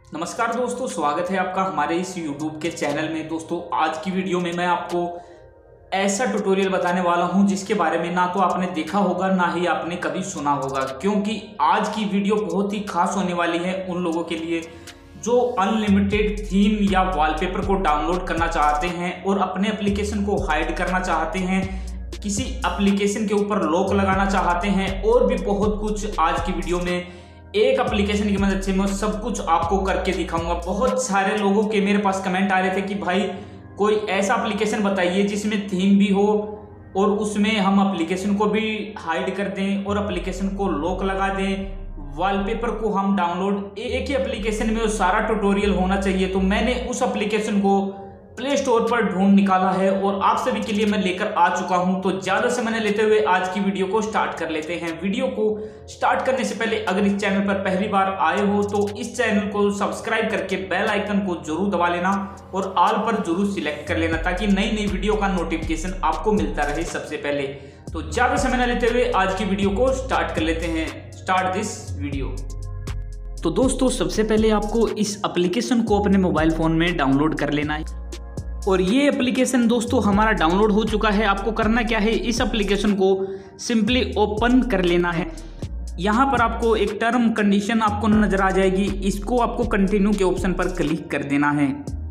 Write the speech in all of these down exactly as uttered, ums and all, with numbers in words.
नमस्कार दोस्तों, स्वागत है आपका हमारे इस यूट्यूब के चैनल में। दोस्तों आज की वीडियो में मैं आपको ऐसा ट्यूटोरियल बताने वाला हूं जिसके बारे में ना तो आपने देखा होगा ना ही आपने कभी सुना होगा, क्योंकि आज की वीडियो बहुत ही खास होने वाली है उन लोगों के लिए जो अनलिमिटेड थीम या वॉलपेपर को डाउनलोड करना चाहते हैं और अपने एप्लीकेशन को हाइड करना चाहते हैं, किसी एप्लीकेशन के ऊपर लॉक लगाना चाहते हैं और भी बहुत कुछ। आज की वीडियो में एक एप्लीकेशन की मदद से मैं सब कुछ आपको करके दिखाऊंगा। बहुत सारे लोगों के मेरे पास कमेंट आ रहे थे कि भाई कोई ऐसा एप्लीकेशन बताइए जिसमें थीम भी हो और उसमें हम एप्लीकेशन को भी हाइड कर दें और एप्लीकेशन को लॉक लगा दें, वॉलपेपर को हम डाउनलोड एक ही एप्लीकेशन में वो सारा ट्यूटोरियल होना चाहिए। तो मैंने उस एप्लीकेशन को प्ले स्टोर पर ढूंढ निकाला है और आप सभी के लिए मैं लेकर आ चुका हूं। तो ज़्यादा समय न लेते हुए आज की वीडियो को स्टार्ट कर लेते हैं। वीडियो को स्टार्ट करने से पहले अगर इस चैनल पर पहली बार आए हो तो इस चैनल को सब्सक्राइब करके बेल आइकन को जरूर दबा लेना और ऑल पर जरूर सिलेक्ट कर लेना ताकि नई नई वीडियो का नोटिफिकेशन आपको मिलता रहे सबसे पहले। तो ज़्यादा समय न लेते हुए आज की वीडियो को स्टार्ट कर लेते हैं। Start this video. तो दोस्तों सबसे पहले आपको इस एप्लीकेशन को अपने मोबाइल फ़ोन में डाउनलोड कर लेना है और ये एप्लीकेशन दोस्तों हमारा डाउनलोड हो चुका है। आपको करना क्या है, इस एप्लीकेशन को सिंपली ओपन कर लेना है। यहाँ पर आपको एक टर्म कंडीशन आपको नजर आ जाएगी, इसको आपको कंटिन्यू के ऑप्शन पर क्लिक कर देना है।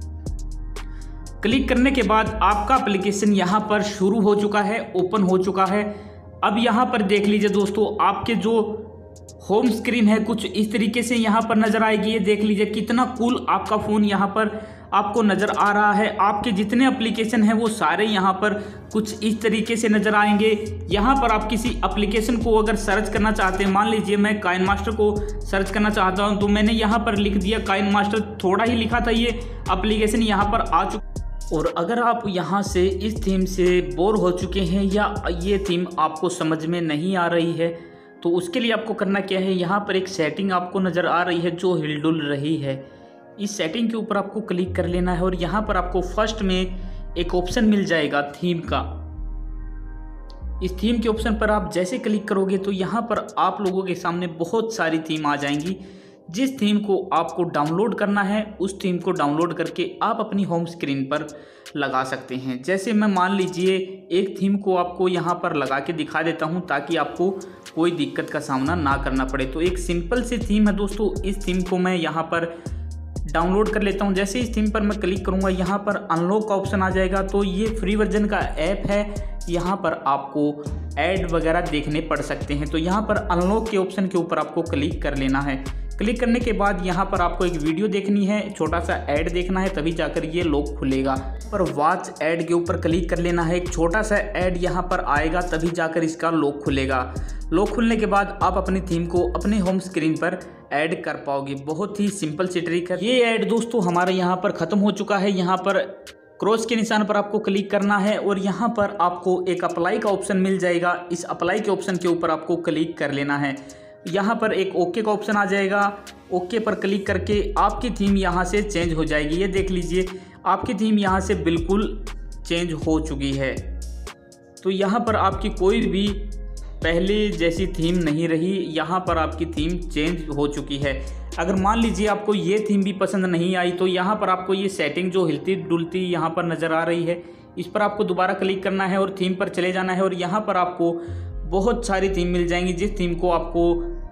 क्लिक करने के बाद आपका एप्लीकेशन यहाँ पर शुरू हो चुका है, ओपन हो चुका है। अब यहाँ पर देख लीजिए दोस्तों, आपके जो होम स्क्रीन है कुछ इस तरीके से यहाँ पर नजर आएगी। ये देख लीजिए कितना कूल आपका फ़ोन यहाँ पर आपको नज़र आ रहा है। आपके जितने एप्लीकेशन हैं वो सारे यहाँ पर कुछ इस तरीके से नज़र आएंगे। यहाँ पर आप किसी एप्लीकेशन को अगर सर्च करना चाहते हैं, मान लीजिए मैं काइन मास्टर को सर्च करना चाहता हूँ तो मैंने यहाँ पर लिख दिया काइन मास्टर, थोड़ा ही लिखा था, ये एप्लीकेशन यहाँ पर आ चुका। और अगर आप यहाँ से इस थीम से बोर हो चुके हैं या ये थीम आपको समझ में नहीं आ रही है तो उसके लिए आपको करना क्या है, यहाँ पर एक सेटिंग आपको नज़र आ रही है जो हिलडुल रही है। इस सेटिंग के ऊपर आपको क्लिक कर लेना है और यहाँ पर आपको फर्स्ट में एक ऑप्शन मिल जाएगा थीम का। इस थीम के ऑप्शन पर आप जैसे क्लिक करोगे तो यहाँ पर आप लोगों के सामने बहुत सारी थीम आ जाएंगी। जिस थीम को आपको डाउनलोड करना है उस थीम को डाउनलोड करके आप अपनी होम स्क्रीन पर लगा सकते हैं। जैसे मैं मान लीजिए एक थीम को आपको यहाँ पर लगा के दिखा देता हूँ ताकि आपको कोई दिक्कत का सामना ना करना पड़े। तो एक सिंपल सी थीम है दोस्तों, इस थीम को मैं यहाँ पर डाउनलोड कर लेता हूँ। जैसे इस थीम पर मैं क्लिक करूँगा यहाँ पर अनलॉक का ऑप्शन आ जाएगा। तो ये फ्री वर्जन का ऐप है, यहाँ पर आपको ऐड वगैरह देखने पड़ सकते हैं। तो यहाँ पर अनलॉक के ऑप्शन के ऊपर आपको क्लिक कर लेना है। क्लिक करने के बाद यहाँ पर आपको एक वीडियो देखनी है, छोटा सा ऐड देखना है, तभी जाकर ये लॉक खुलेगा। पर वॉच ऐड के ऊपर क्लिक कर लेना है, एक छोटा सा ऐड यहाँ पर आएगा तभी जाकर इसका लॉक खुलेगा। लॉक खुलने के बाद आप अपनी थीम को अपने होम स्क्रीन पर ऐड कर पाओगे। बहुत ही सिंपल सी ट्रिक है। ये ऐड दोस्तों हमारे यहाँ पर ख़त्म हो चुका है। यहाँ पर क्रॉस के निशान पर आपको क्लिक करना है और यहाँ पर आपको एक अप्लाई का ऑप्शन मिल जाएगा। इस अप्लाई के ऑप्शन के ऊपर आपको क्लिक कर लेना है। यहाँ पर एक ओके का ऑप्शन आ जाएगा, ओके पर क्लिक करके आपकी थीम यहाँ से चेंज हो जाएगी। ये देख लीजिए आपकी थीम यहाँ से बिल्कुल चेंज हो चुकी है। तो यहाँ पर आपकी कोई भी पहले जैसी थीम नहीं रही, यहाँ पर आपकी थीम चेंज हो चुकी है। अगर मान लीजिए आपको ये थीम भी पसंद नहीं आई तो यहाँ पर आपको ये सेटिंग जो हिलती डुलती यहाँ पर नज़र आ रही है, इस पर आपको दोबारा क्लिक करना है और थीम पर चले जाना है और यहाँ पर आपको बहुत सारी थीम मिल जाएंगी। जिस थीम को आपको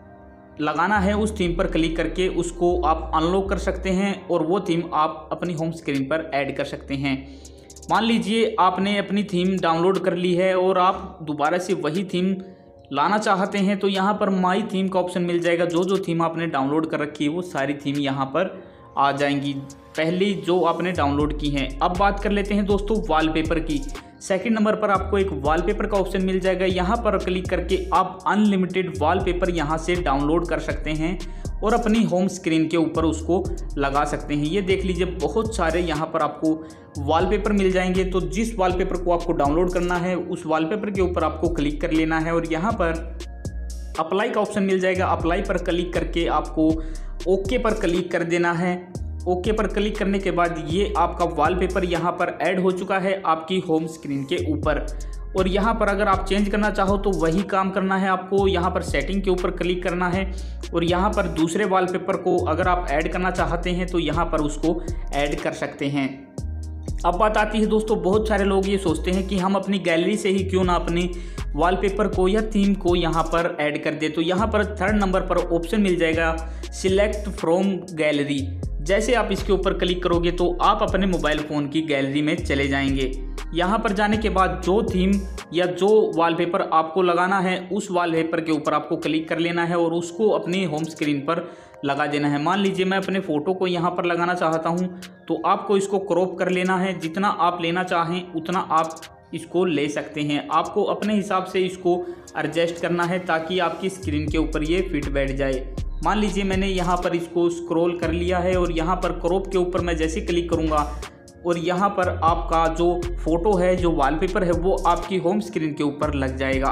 लगाना है उस थीम पर क्लिक करके उसको आप अनलॉक कर सकते हैं और वो थीम आप अपनी होम स्क्रीन पर ऐड कर सकते हैं। मान लीजिए आपने अपनी थीम डाउनलोड कर ली है और आप दोबारा से वही थीम लाना चाहते हैं तो यहाँ पर माई थीम का ऑप्शन मिल जाएगा। जो जो थीम आपने डाउनलोड कर रखी है वो सारी थीम यहाँ पर आ जाएंगी, पहली जो आपने डाउनलोड की हैं। अब बात कर लेते हैं दोस्तों वॉलपेपर की। सेकंड नंबर पर आपको एक वॉलपेपर का ऑप्शन मिल जाएगा। यहाँ पर क्लिक करके आप अनलिमिटेड वॉलपेपर यहाँ से डाउनलोड कर सकते हैं और अपनी होम स्क्रीन के ऊपर उसको लगा सकते हैं। ये देख लीजिए बहुत सारे यहाँ पर आपको वॉलपेपर मिल जाएंगे। तो जिस वॉलपेपर को आपको डाउनलोड करना है उस वॉलपेपर के ऊपर आपको क्लिक कर लेना है और यहाँ पर अप्लाई का ऑप्शन मिल जाएगा। अप्लाई पर क्लिक करके आपको ओके पर क्लिक कर देना है। ओके पर क्लिक करने के बाद ये आपका वॉलपेपर यहाँ पर ऐड हो चुका है आपकी होम स्क्रीन के ऊपर। और यहाँ पर अगर आप चेंज करना चाहो तो वही काम करना है आपको। यहाँ पर सेटिंग के ऊपर क्लिक करना है और यहाँ पर दूसरे वॉलपेपर को अगर आप ऐड करना चाहते हैं तो यहाँ पर उसको ऐड कर सकते हैं। अब बात आती है दोस्तों, बहुत सारे लोग ये सोचते हैं कि हम अपनी गैलरी से ही क्यों ना अपनी वॉलपेपर को या थीम को यहाँ पर ऐड कर दे। तो यहाँ पर थर्ड नंबर पर ऑप्शन मिल जाएगा सिलेक्ट फ्रॉम गैलरी। जैसे आप इसके ऊपर क्लिक करोगे तो आप अपने मोबाइल फ़ोन की गैलरी में चले जाएंगे। यहाँ पर जाने के बाद जो थीम या जो वॉलपेपर आपको लगाना है उस वॉलपेपर के ऊपर आपको क्लिक कर लेना है और उसको अपनी होम स्क्रीन पर लगा देना है। मान लीजिए मैं अपने फ़ोटो को यहाँ पर लगाना चाहता हूँ तो आपको इसको क्रॉप कर लेना है। जितना आप लेना चाहें उतना आप इसको ले सकते हैं। आपको अपने हिसाब से इसको एडजस्ट करना है ताकि आपकी स्क्रीन के ऊपर ये फिट बैठ जाए। मान लीजिए मैंने यहाँ पर इसको स्क्रॉल कर लिया है और यहाँ पर क्रॉप के ऊपर मैं जैसे क्लिक करूँगा और यहाँ पर आपका जो फ़ोटो है, जो वॉलपेपर है, वो आपकी होम स्क्रीन के ऊपर लग जाएगा।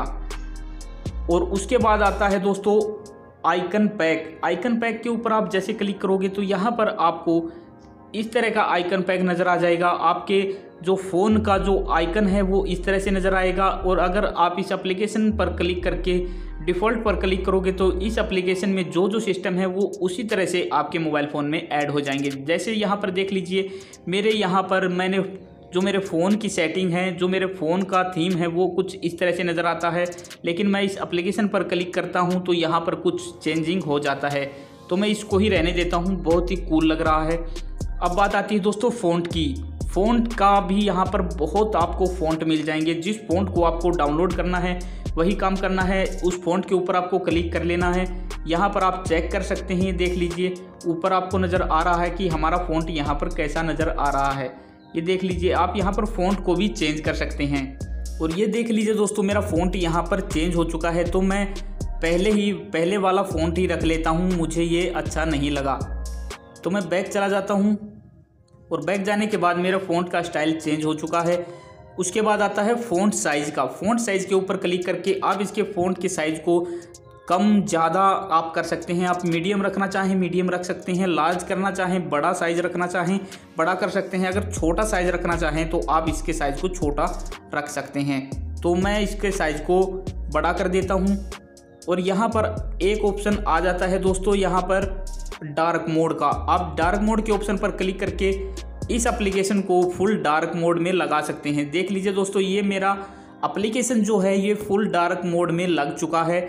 और उसके बाद आता है दोस्तों आइकन पैक। आइकन पैक के ऊपर आप जैसे क्लिक करोगे तो यहाँ पर आपको इस तरह का आइकन पैक नज़र आ जाएगा। आपके जो फ़ोन का जो आइकन है वो इस तरह से नज़र आएगा। और अगर आप इस एप्लीकेशन पर क्लिक करके डिफ़ॉल्ट पर क्लिक करोगे तो इस एप्लीकेशन में जो जो सिस्टम है वो उसी तरह से आपके मोबाइल फ़ोन में ऐड हो जाएंगे। जैसे यहाँ पर देख लीजिए, मेरे यहाँ पर मैंने जो मेरे फ़ोन की सेटिंग है, जो मेरे फ़ोन का थीम है वो कुछ इस तरह से नज़र आता है। लेकिन मैं इस एप्लीकेशन पर क्लिक करता हूँ तो यहाँ पर कुछ चेंजिंग हो जाता है, तो मैं इसको ही रहने देता हूँ। बहुत ही कूल लग रहा है। अब बात आती है दोस्तों फ़ॉन्ट की। फ़ॉन्ट का भी यहाँ पर बहुत आपको फ़ॉन्ट मिल जाएंगे। जिस फ़ॉन्ट को आपको डाउनलोड करना है वही काम करना है। उस फ़ॉन्ट के ऊपर आपको क्लिक कर लेना है। यहाँ पर आप चेक कर सकते हैं, देख लीजिए ऊपर आपको नज़र आ रहा है कि हमारा फ़ॉन्ट यहाँ पर कैसा नज़र आ रहा है। ये देख लीजिए, आप यहाँ पर फ़ॉन्ट को भी चेंज कर सकते हैं। और ये देख लीजिए दोस्तों, मेरा फ़ॉन्ट यहाँ पर चेंज हो चुका है। तो मैं पहले ही पहले वाला फ़ॉन्ट ही रख लेता हूँ, मुझे ये अच्छा नहीं लगा। तो मैं बैक चला जाता हूँ और बैक जाने के बाद मेरा फ़ॉन्ट का स्टाइल चेंज हो चुका है। उसके बाद आता है फ़ॉन्ट साइज़ का। फ़ॉन्ट साइज़ के ऊपर क्लिक करके आप इसके फ़ॉन्ट के साइज़ को कम ज़्यादा आप कर सकते हैं। आप मीडियम रखना चाहें मीडियम रख सकते हैं, लार्ज करना चाहें, बड़ा साइज़ रखना चाहें बड़ा कर सकते हैं। अगर छोटा साइज़ रखना चाहें तो आप इसके साइज़ को छोटा रख सकते हैं। तो मैं इसके साइज़ को बड़ा कर देता हूँ। और यहाँ पर एक ऑप्शन आ जाता है दोस्तों, यहाँ पर डार्क मोड का। आप डार्क मोड के ऑप्शन पर क्लिक करके इस एप्लीकेशन को फुल डार्क मोड में लगा सकते हैं। देख लीजिए दोस्तों, ये मेरा एप्लीकेशन जो है ये फुल डार्क मोड में लग चुका है।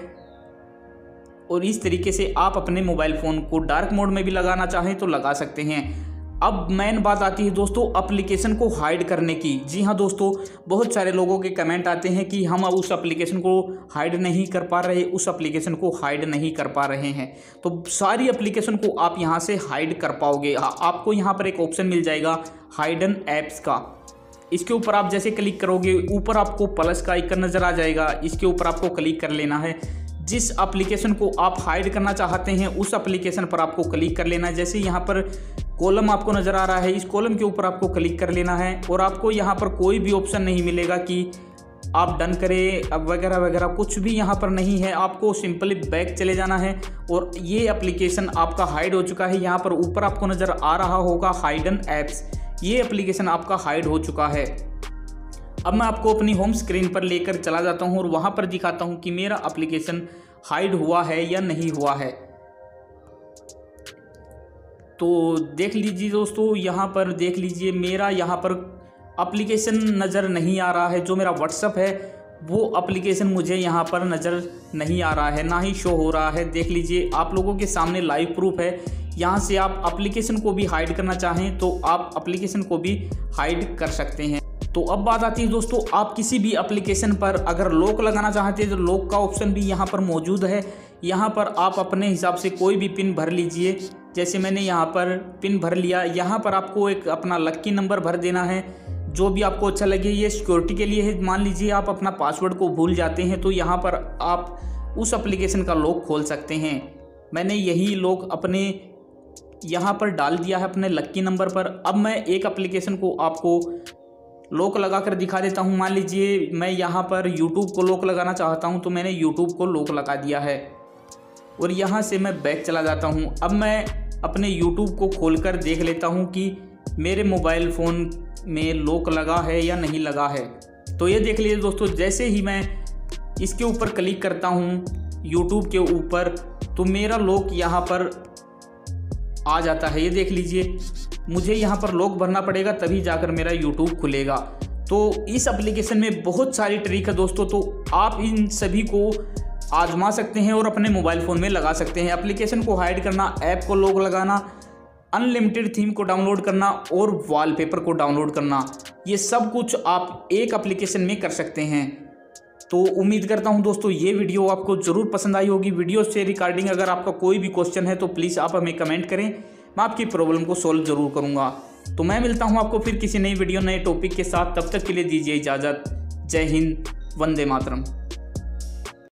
और इस तरीके से आप अपने मोबाइल फ़ोन को डार्क मोड में भी लगाना चाहें तो लगा सकते हैं। अब मेन बात आती है दोस्तों एप्लीकेशन को हाइड करने की। जी हाँ दोस्तों, बहुत सारे लोगों के कमेंट आते हैं कि हम अब उस एप्लीकेशन को हाइड नहीं कर पा रहे, उस एप्लीकेशन को हाइड नहीं कर पा रहे हैं। तो सारी एप्लीकेशन को आप यहाँ से हाइड कर पाओगे। आपको यहाँ पर एक ऑप्शन मिल जाएगा हाइडन ऐप्स का। इसके ऊपर आप जैसे क्लिक करोगे ऊपर आपको प्लस का आइकन नज़र आ जाएगा, इसके ऊपर आपको क्लिक कर लेना है। जिस एप्लीकेशन को आप हाइड करना चाहते हैं उस एप्लीकेशन पर आपको क्लिक कर लेना है। जैसे यहाँ पर कॉलम आपको नज़र आ रहा है, इस कॉलम के ऊपर आपको क्लिक कर लेना है। और आपको यहाँ पर कोई भी ऑप्शन नहीं मिलेगा कि आप डन करें अब वगैरह वगैरह, कुछ भी यहाँ पर नहीं है। आपको सिंपली बैक चले जाना है और ये एप्लीकेशन आपका हाइड हो चुका है। यहाँ पर ऊपर आपको नज़र आ रहा होगा हाइडन ऐप्स, ये एप्लीकेशन आपका हाइड हो चुका है। अब मैं आपको अपनी होम स्क्रीन पर लेकर चला जाता हूँ और वहाँ पर दिखाता हूँ कि मेरा एप्लीकेशन हाइड हुआ है या नहीं हुआ है। तो देख लीजिए दोस्तों, यहाँ पर देख लीजिए मेरा यहाँ पर एप्लीकेशन नज़र नहीं आ रहा है। जो मेरा व्हाट्सअप है वो एप्लीकेशन मुझे यहाँ पर नज़र नहीं आ रहा है, ना ही शो हो रहा है। देख लीजिए, आप लोगों के सामने लाइव प्रूफ है। यहाँ से आप एप्लीकेशन को भी हाइड करना चाहें तो आप एप्लीकेशन को भी हाइड कर सकते हैं। तो अब बात आती है दोस्तों, आप किसी भी एप्लीकेशन पर अगर लॉक लगाना चाहते हैं तो लॉक का ऑप्शन भी यहाँ पर मौजूद है। यहाँ पर आप अपने हिसाब से कोई भी पिन भर लीजिए। जैसे मैंने यहाँ पर पिन भर लिया। यहाँ पर आपको एक अपना लक्की नंबर भर देना है, जो भी आपको अच्छा लगे। ये सिक्योरिटी के लिए है। मान लीजिए आप अपना पासवर्ड को भूल जाते हैं तो यहाँ पर आप उस एप्लीकेशन का लॉक खोल सकते हैं। मैंने यही लॉक अपने यहाँ पर डाल दिया है अपने लक्की नंबर पर। अब मैं एक एप्लीकेशन को आपको लॉक लगा कर दिखा देता हूँ। मान लीजिए मैं यहाँ पर यूट्यूब को लॉक लगाना चाहता हूँ तो मैंने यूट्यूब को लॉक लगा दिया है और यहाँ से मैं बैक चला जाता हूँ। अब मैं अपने यूट्यूब को खोलकर देख लेता हूँ कि मेरे मोबाइल फ़ोन में लॉक लगा है या नहीं लगा है। तो ये देख लीजिए दोस्तों, जैसे ही मैं इसके ऊपर क्लिक करता हूँ यूट्यूब के ऊपर तो मेरा लॉक यहाँ पर आ जाता है। ये देख लीजिए, मुझे यहाँ पर लॉक भरना पड़ेगा तभी जाकर मेरा यूट्यूब खुलेगा। तो इस एप्लीकेशन में बहुत सारी ट्रिक है दोस्तों, तो आप इन सभी को आजमा सकते हैं और अपने मोबाइल फ़ोन में लगा सकते हैं। एप्लीकेशन को हाइड करना, ऐप को लॉक लगाना, अनलिमिटेड थीम को डाउनलोड करना और वॉलपेपर को डाउनलोड करना, ये सब कुछ आप एक एप्लीकेशन में कर सकते हैं। तो उम्मीद करता हूं दोस्तों ये वीडियो आपको ज़रूर पसंद आई होगी। वीडियो से रिगार्डिंग अगर आपका कोई भी क्वेश्चन है तो प्लीज़ आप हमें कमेंट करें, मैं आपकी प्रॉब्लम को सॉल्व ज़रूर करूंगा। तो मैं मिलता हूं आपको फिर किसी नई वीडियो नए टॉपिक के साथ, तब तक के लिए दीजिए इजाज़त। जय हिंद, वंदे मातरम।